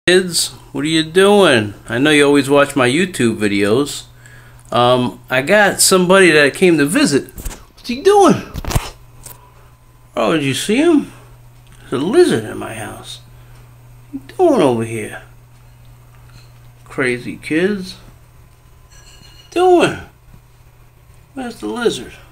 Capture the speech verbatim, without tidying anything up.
Kids, what are you doing? I know you always watch my YouTube videos. Um, I got somebody that came to visit. What's he doing? Oh, did you see him? There's a lizard in my house. What are you doing over here? Crazy kids. What are you doing? Where's the lizard?